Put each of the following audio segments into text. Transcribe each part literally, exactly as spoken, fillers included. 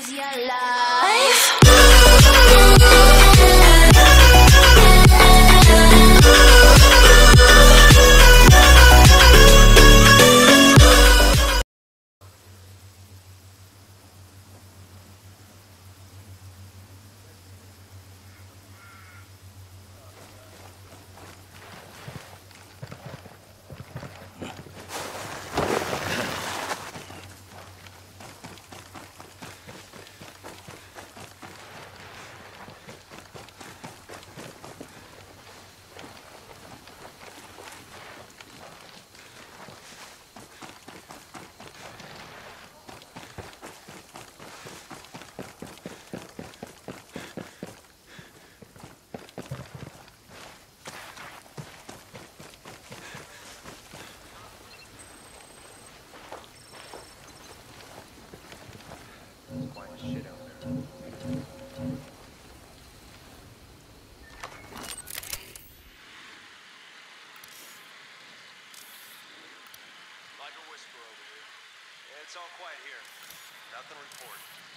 is your life? It's all quiet here. Nothing to report.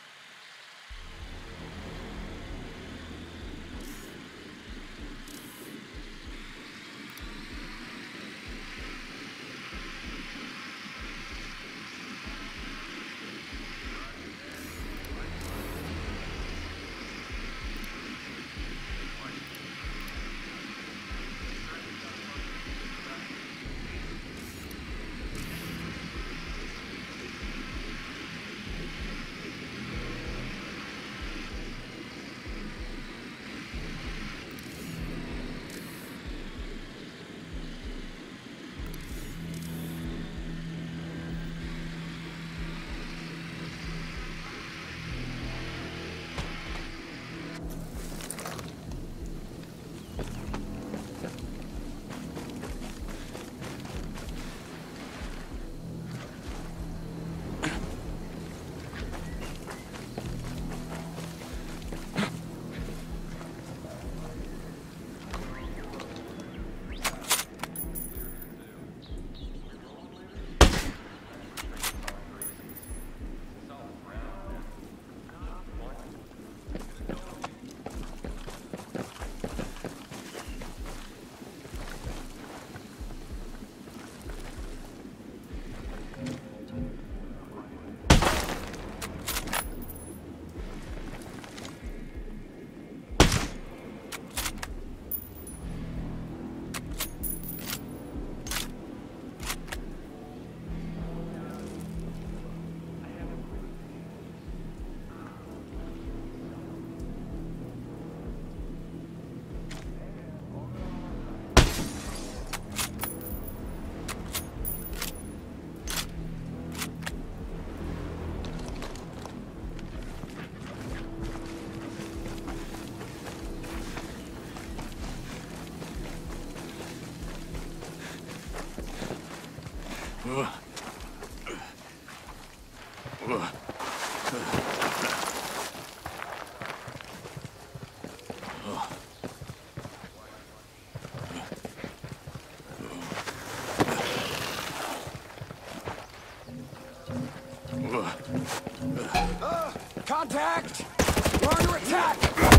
Uh, contact! We're under attack!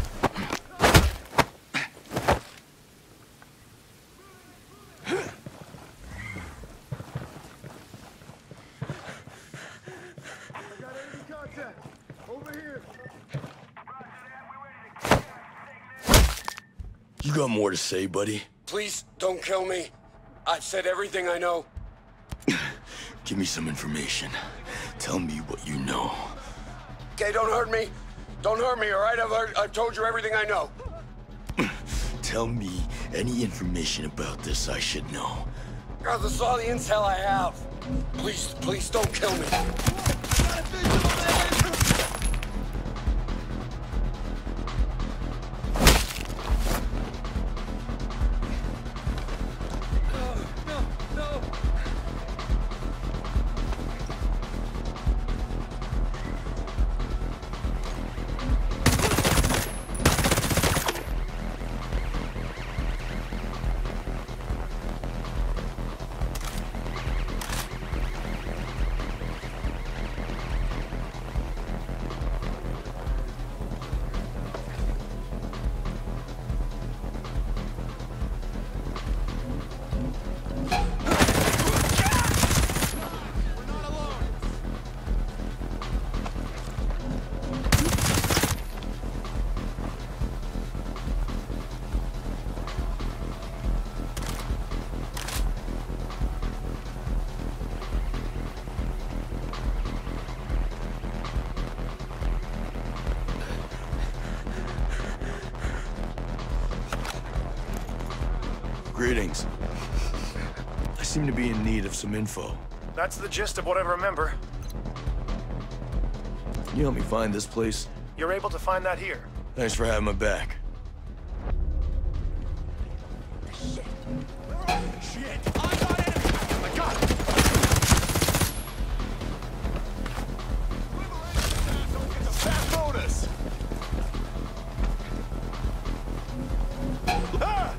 You got more to say, buddy? Please, don't kill me. I've said everything I know. Give me some information. Tell me what you know. Okay, don't hurt me. Don't hurt me, all right? I've, heard, I've told you everything I know. Tell me any information about this I should know. God, this is all the intel I have. Please, please don't kill me. Greetings. I seem to be in need of some info. That's the gist of what I remember. Can you help me find this place? You're able to find that here. Thanks for having my back. Shit! I got it! I got it! It's a fat bonus! Ah!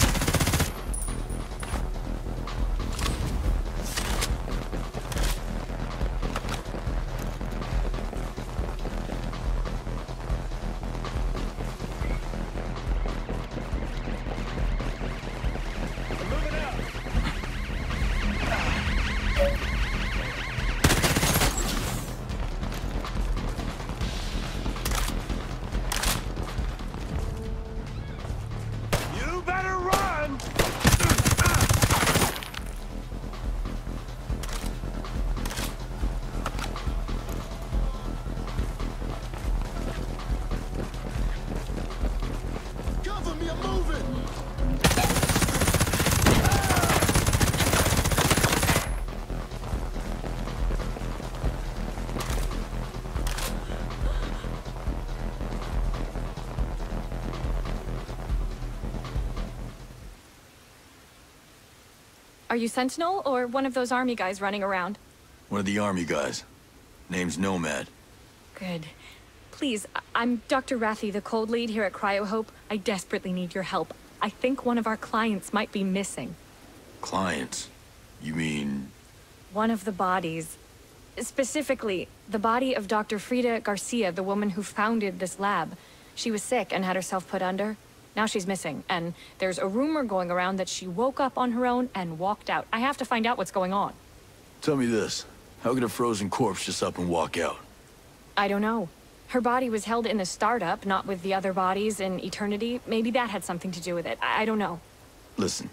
Are you Sentinel, or one of those army guys running around? One of the army guys. Name's Nomad. Good. Please, I I'm Doctor Rathy, the cold lead here at Cryo Hope. I desperately need your help. I think one of our clients might be missing. Clients? You mean... One of the bodies. Specifically, the body of Doctor Frida Garcia, the woman who founded this lab. She was sick and had herself put under. Now she's missing, and there's a rumor going around that she woke up on her own and walked out. I have to find out what's going on. Tell me this. How could a frozen corpse just up and walk out? I don't know. Her body was held in the startup, not with the other bodies in Eternity. Maybe that had something to do with it. I, I don't know. Listen.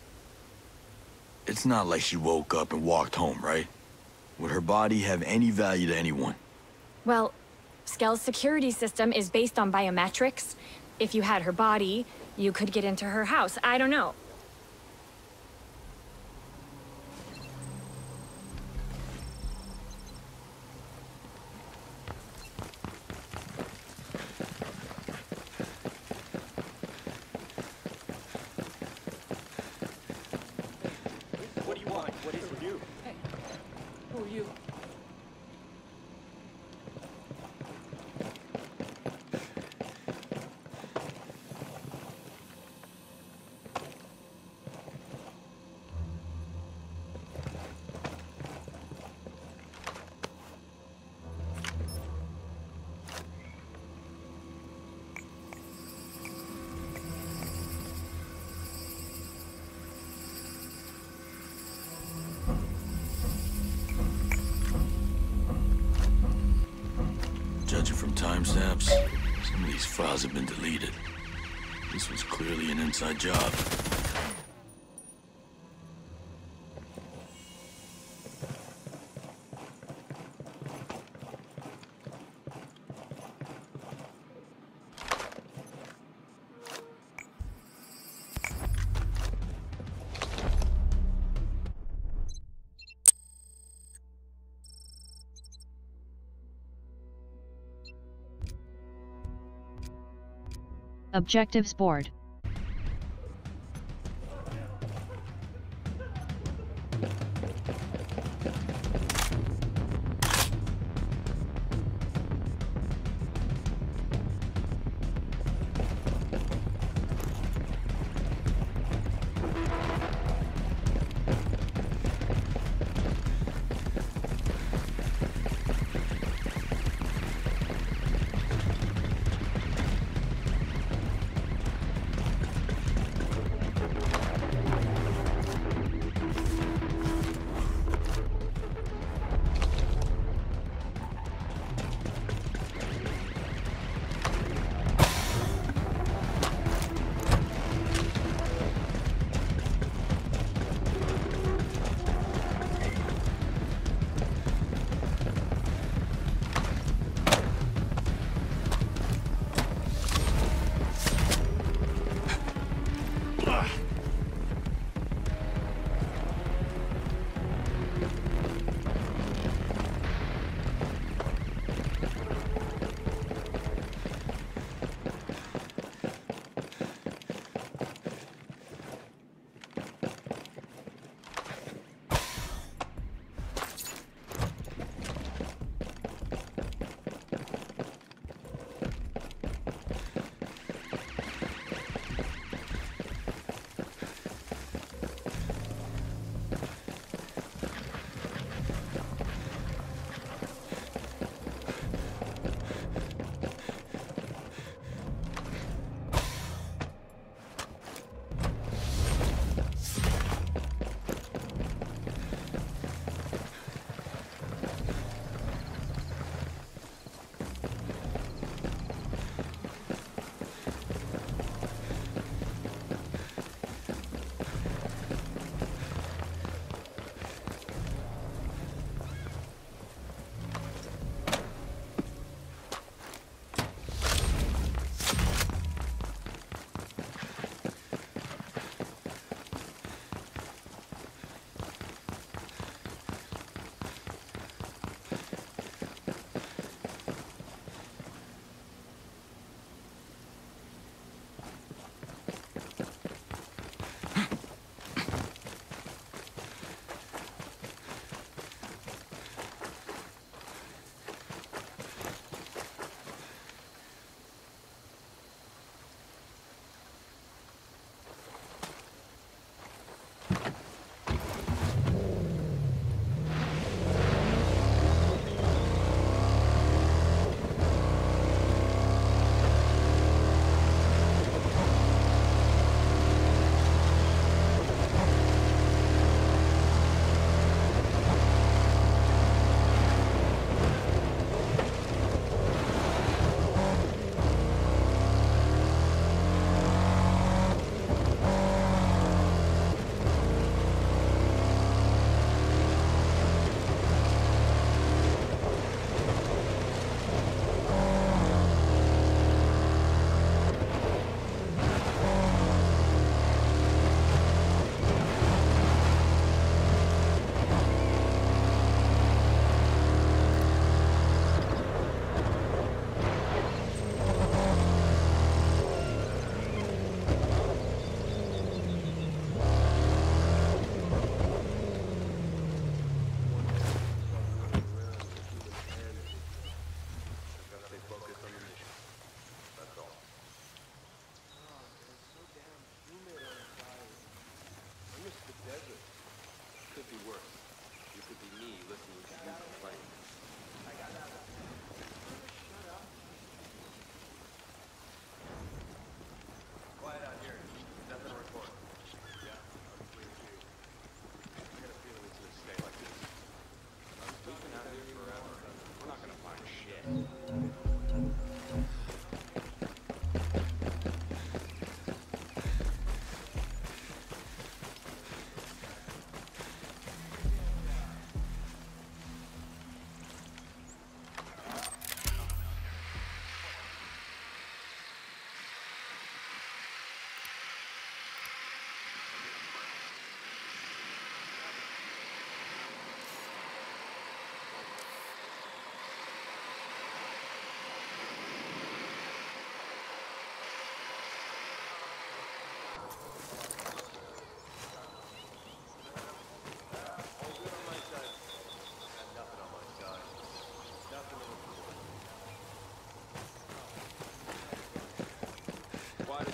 It's not like she woke up and walked home, right? Would her body have any value to anyone? Well, Skell's security system is based on biometrics. If you had her body, you could get into her house. I don't know. What do you want? What is it? You? Hey, who are you? Judging from timestamps, some of these files have been deleted. This was clearly an inside job. Objectives board.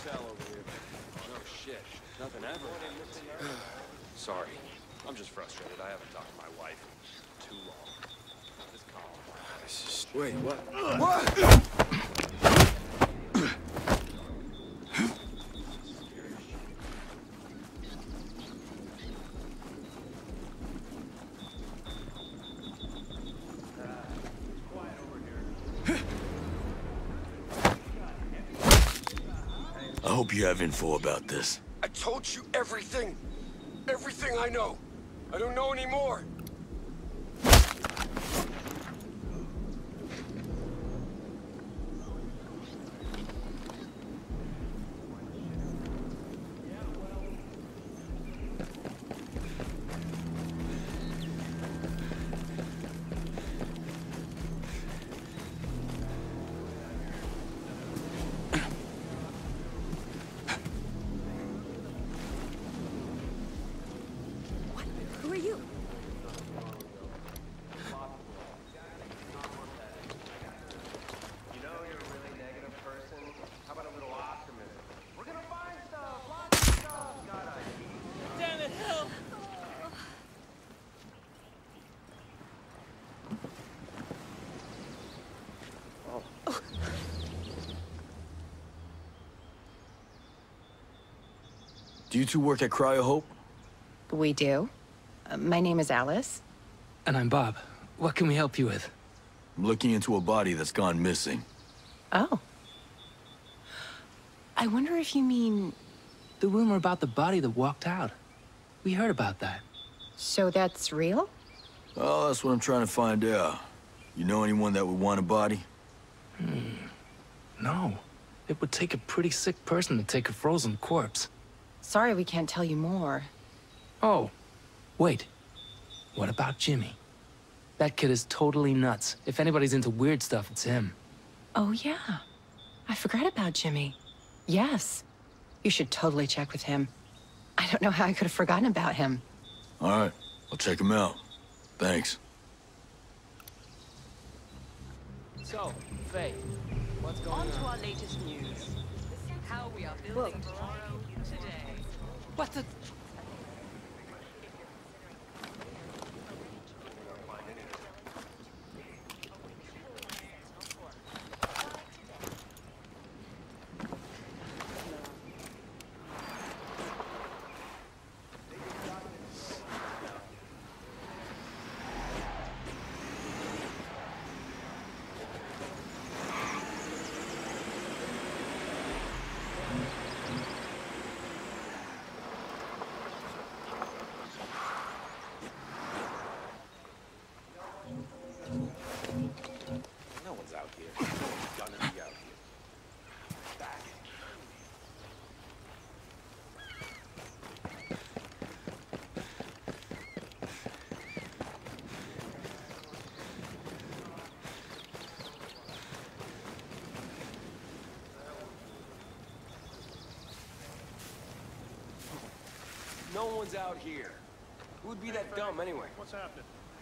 cell over here. No shit. Nothing ever happens here. Sorry. I'm just frustrated. I haven't talked to my wife in too long. Just calm. This is... Wait, what? What? I hope you have info about this. I told you everything. Everything I know. I don't know anymore. Who are you? You know you're a really negative person. How about a little optimism? We're gonna find stuff, lots of stuff. God, I Damn it, help! Do you two work at Cryo Hope? We do. Uh, my name is Alice. And I'm Bob. What can we help you with? I'm looking into a body that's gone missing. Oh. I wonder if you mean... The rumor about the body that walked out. We heard about that. So that's real? Oh, that's what I'm trying to find out. You know anyone that would want a body? No. It would take a pretty sick person to take a frozen corpse. Sorry we can't tell you more. Oh. Wait. What about Jimmy? That kid is totally nuts. If anybody's into weird stuff, it's him. Oh, yeah. I forgot about Jimmy. Yes. You should totally check with him. I don't know how I could have forgotten about him. All right, I'll check him out. Thanks. So, Faye, what's going On on? to our latest news. How we are building tomorrow today. What the... No one's out here. Gonna be out here. Back. No one's out here. Who would be that dumb anyway? What's happening?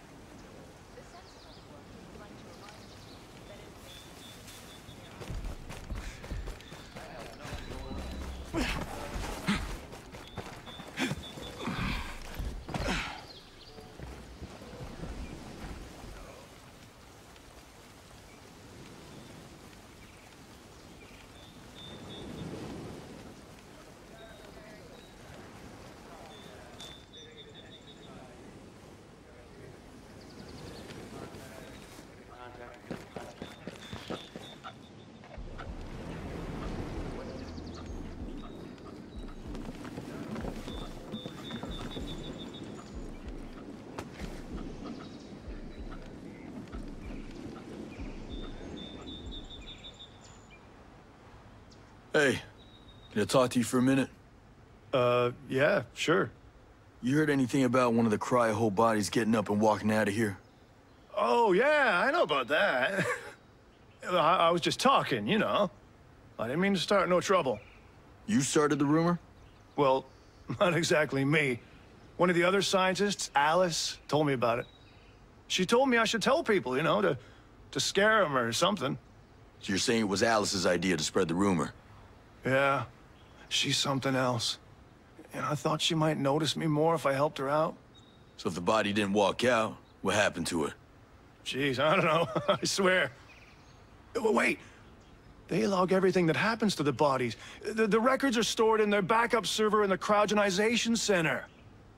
Hey, can I talk to you for a minute? Uh, yeah, sure. You heard anything about one of the Cryo Hope bodies getting up and walking out of here? Oh, yeah, I know about that. I, I was just talking, you know. I didn't mean to start no trouble. You started the rumor? Well, not exactly me. One of the other scientists, Alice, told me about it. She told me I should tell people, you know, to, to scare them or something. So you're saying it was Alice's idea to spread the rumor? Yeah, she's something else. And I thought she might notice me more if I helped her out. So if the body didn't walk out, what happened to her? Jeez, I don't know. I swear. Oh, wait. They log everything that happens to the bodies. The, the records are stored in their backup server in the cryogenization center.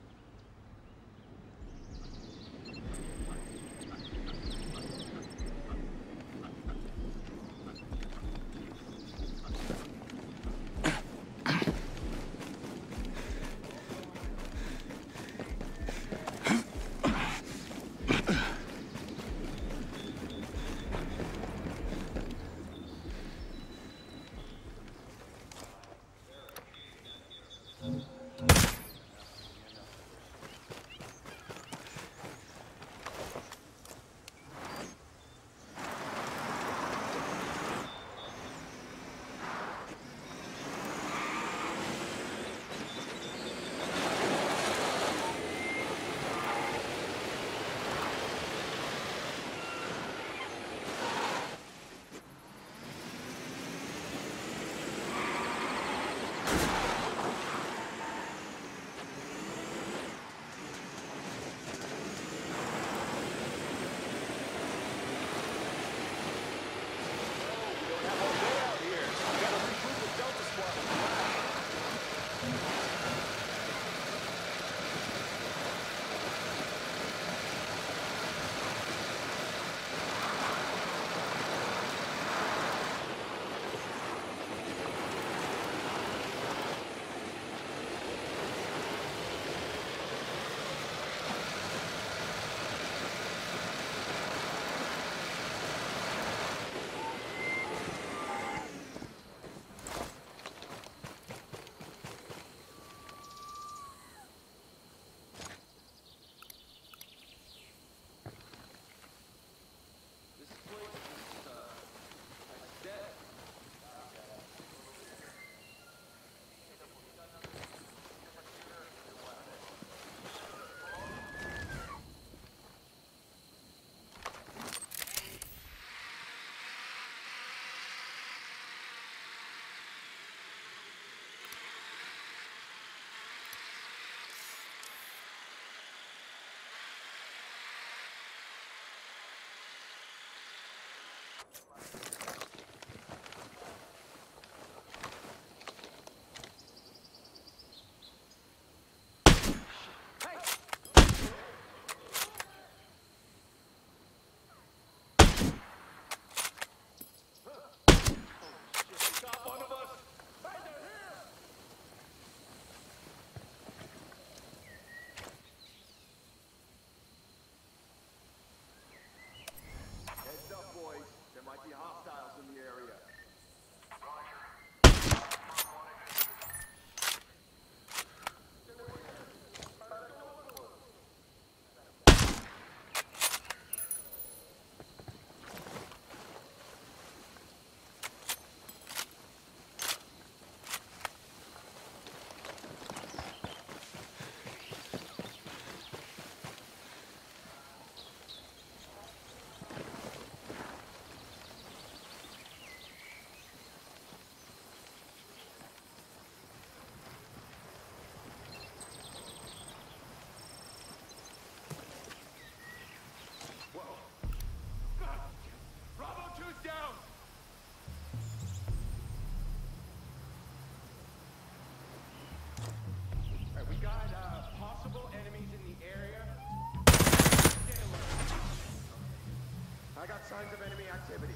signs of enemy activity.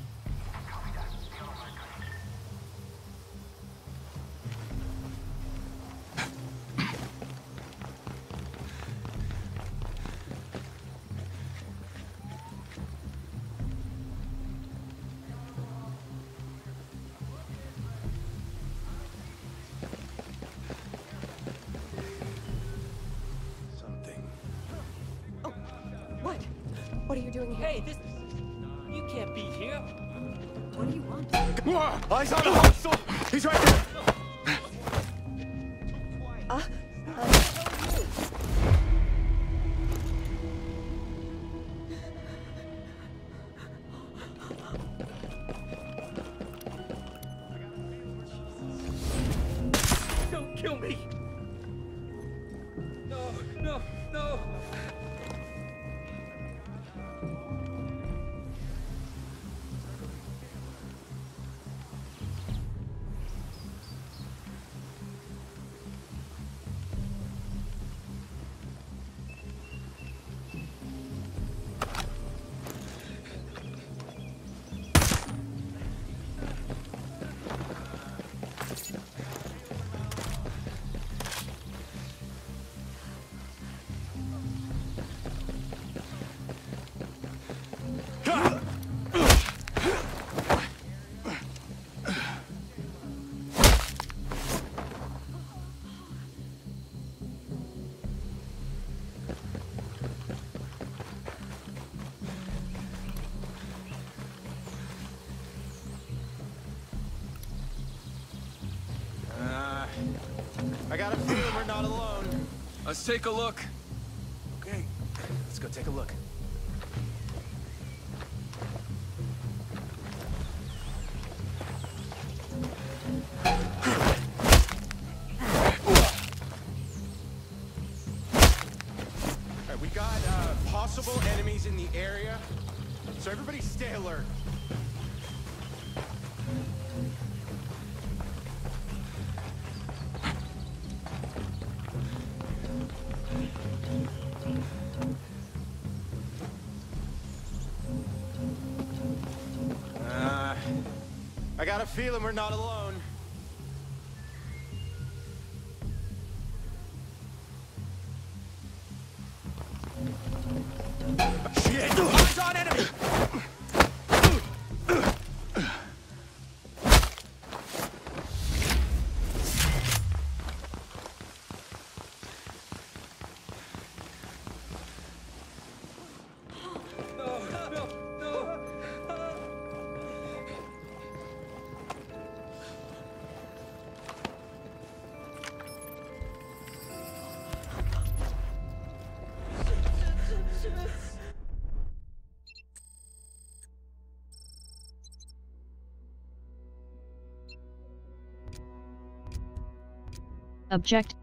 Copy that. Be on alert. What? What are you doing here? Hey, this... You can't be here. What do you want? Eyes on the hostile! He's right there! Uh, uh... kill me! No, no, no! I got a feeling we're not alone. Let's take a look. Okay, let's go take a look. Alright, we got uh, possible enemies in the area, so everybody stay alert. Uh, I got a feeling we're not alone. Shit! Eyes on enemy! Object.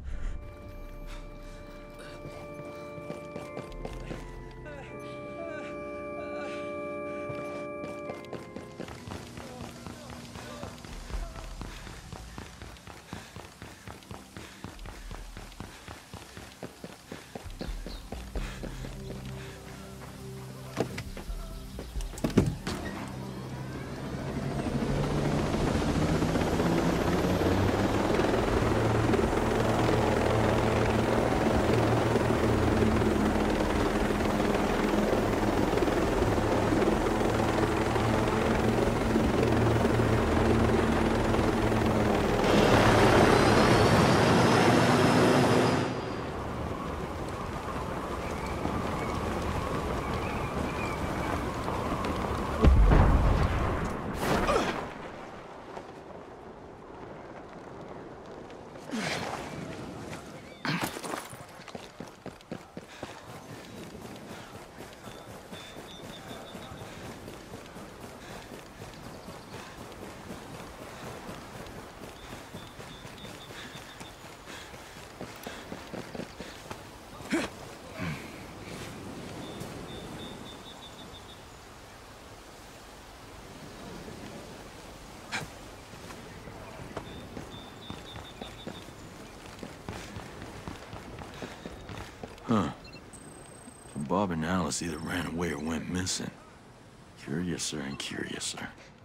Huh. So Bob and Alice either ran away or went missing. Curiouser and curiouser.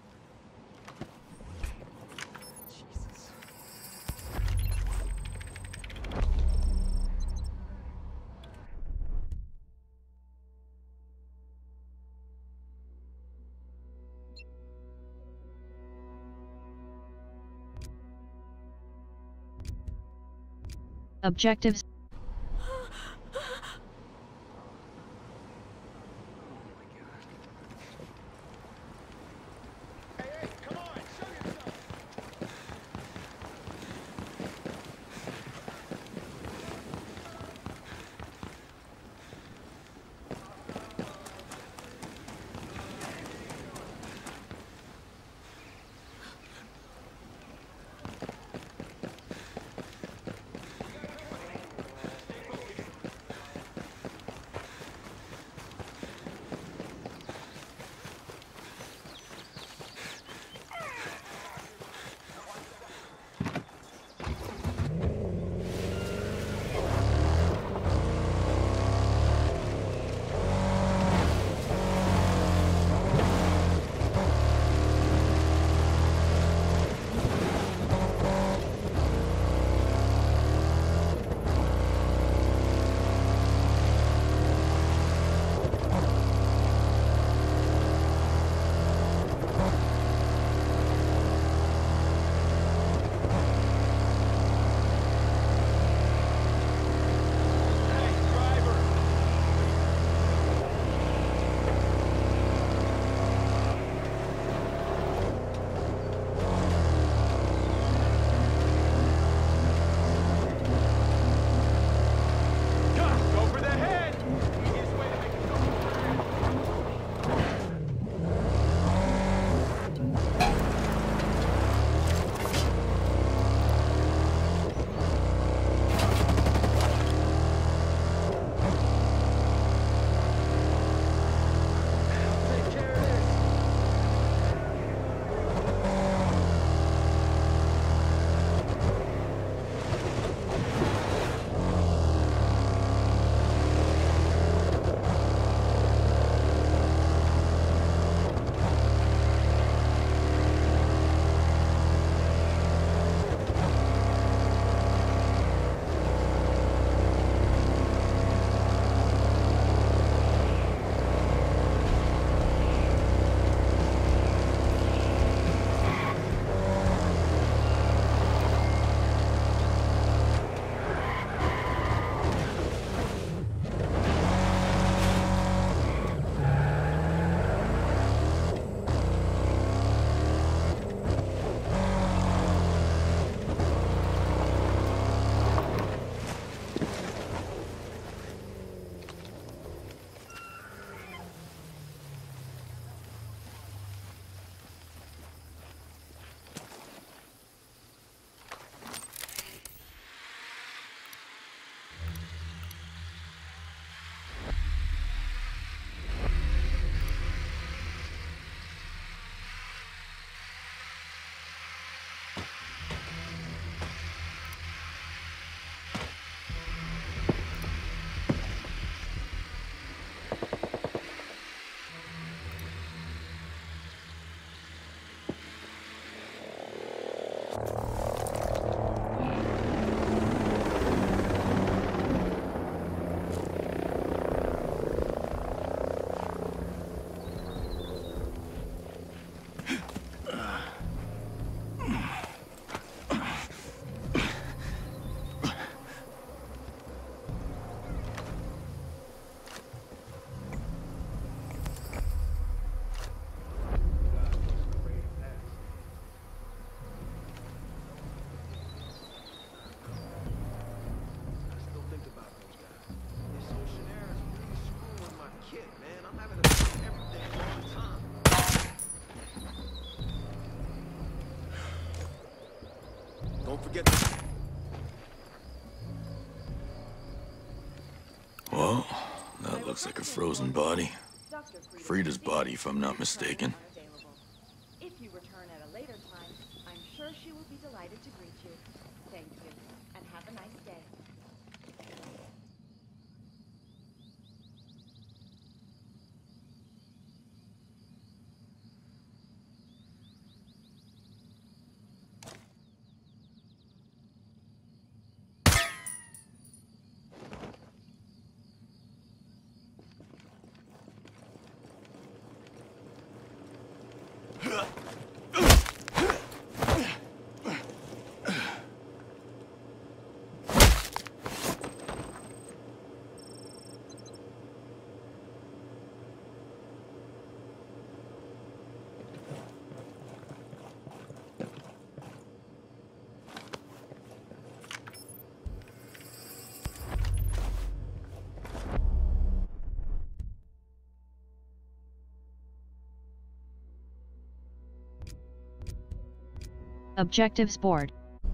Objectives. Don't forget to... Well, that looks like a frozen body. Frida's body, if I'm not mistaken. If you return at a later time, I'm sure she will be delighted to greet you. Thank you, and have a nice day. Objectives board.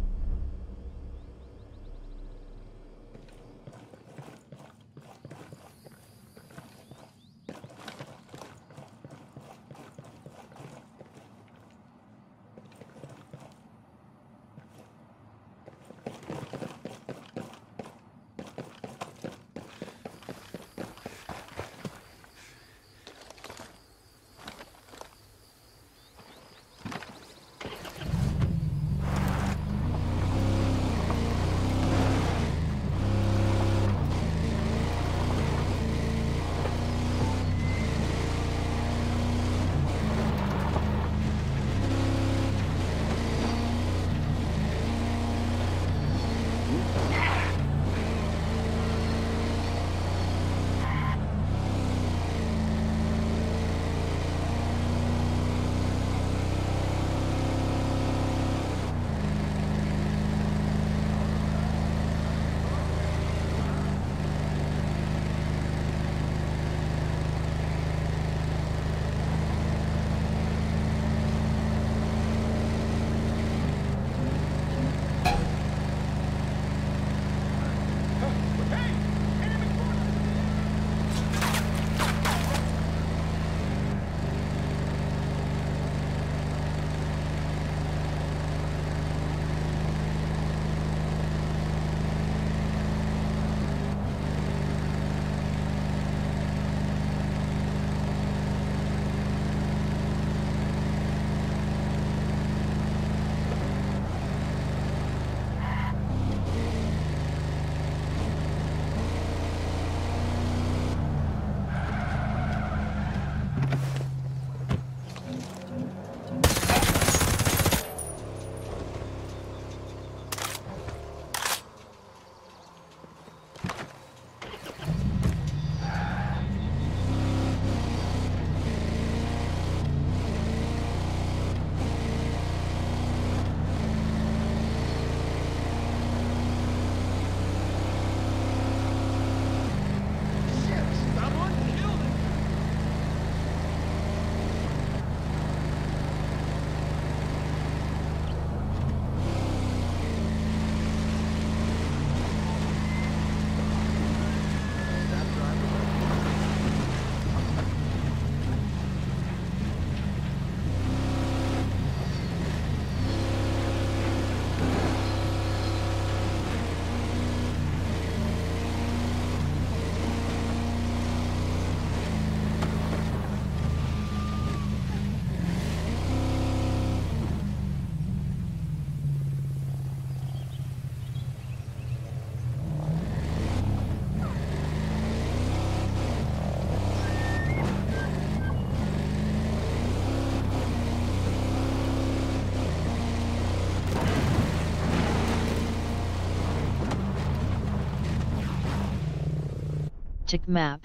Tick map.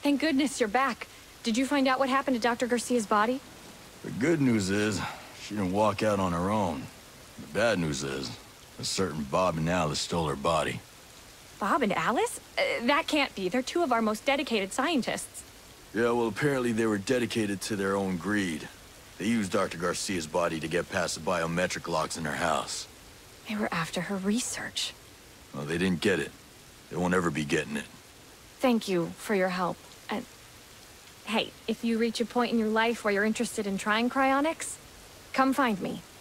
Thank goodness you're back. Did you find out what happened to Doctor Garcia's body? The good news is, she didn't walk out on her own. The bad news is, a certain Bob and Alice stole her body. Bob and Alice? Uh, that can't be. They're two of our most dedicated scientists. Yeah, well, apparently they were dedicated to their own greed. They used Doctor Garcia's body to get past the biometric locks in her house. They were after her research. Well, they didn't get it. They won't ever be getting it. Thank you for your help. And hey, if you reach a point in your life where you're interested in trying cryonics, come find me.